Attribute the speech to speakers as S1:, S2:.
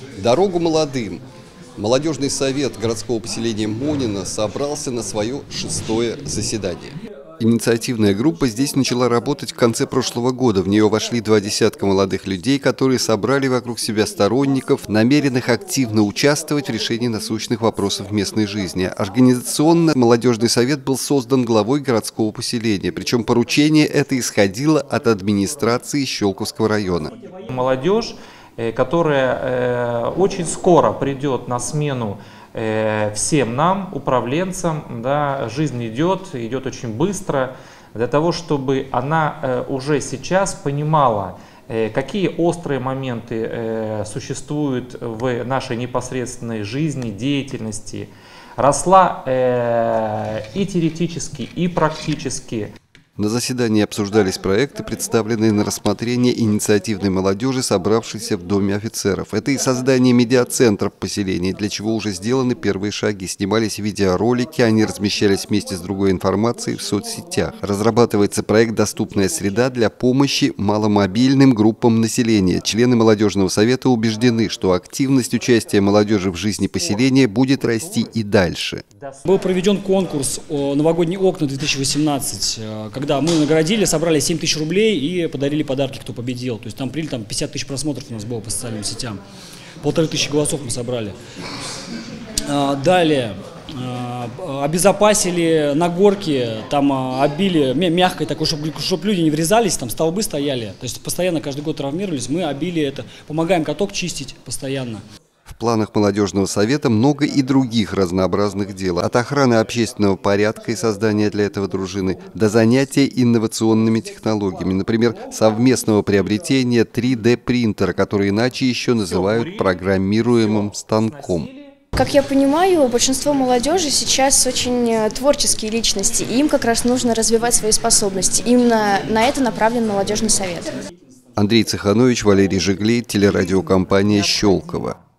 S1: Дорогу молодым. Молодежный совет городского поселения Монино собрался на свое 6-е заседание. Инициативная группа здесь начала работать в конце прошлого года. В нее вошли 20 молодых людей, которые собрали вокруг себя сторонников, намеренных активно участвовать в решении насущных вопросов местной жизни. Организационно молодежный совет был создан главой городского поселения, причем поручение это исходило от администрации Щелковского района.
S2: Молодежь, которая очень скоро придет на смену всем нам, управленцам, да, жизнь идет очень быстро, для того, чтобы она уже сейчас понимала, какие острые моменты существуют в нашей непосредственной жизни, деятельности, росла и теоретически, и практически.
S1: На заседании обсуждались проекты, представленные на рассмотрение инициативной молодежи, собравшейся в Доме офицеров. Это и создание медиацентров в поселении, для чего уже сделаны первые шаги. Снимались видеоролики, они размещались вместе с другой информацией в соцсетях. Разрабатывается проект «Доступная среда» для помощи маломобильным группам населения. Члены молодежного совета убеждены, что активность участия молодежи в жизни поселения будет расти и дальше.
S3: Был проведен конкурс «Новогодние окна 2018», когда мы наградили, собрали 7 тысяч рублей и подарили подарки, кто победил. То есть там 50 тысяч просмотров у нас было по социальным сетям. 1500 голосов мы собрали. Далее обезопасили на горке, там обили мягкой такой, чтобы люди не врезались, там столбы стояли. То есть постоянно каждый год травмировались, мы обили это, помогаем каток чистить постоянно.
S1: В планах молодежного совета много и других разнообразных дел. От охраны общественного порядка и создания для этого дружины до занятия инновационными технологиями. Например, совместного приобретения 3D-принтера, который иначе еще называют программируемым станком.
S4: Как я понимаю, большинство молодежи сейчас очень творческие личности, и им как раз нужно развивать свои способности. Именно на это направлен молодежный совет.
S1: Андрей Цеханович, Валерий Жиглей, телерадиокомпания «Щелково».